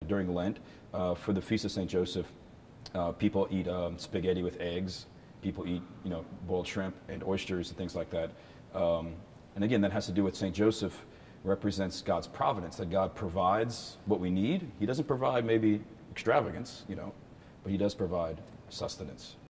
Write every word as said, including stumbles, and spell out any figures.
during Lent, uh, for the Feast of Saint Joseph, uh, people eat um, spaghetti with eggs. People eat, you know, boiled shrimp and oysters and things like that. Um, and again, that has to do with Saint Joseph represents God's providence, that God provides what we need. He doesn't provide maybe extravagance, you know, but he does provide sustenance.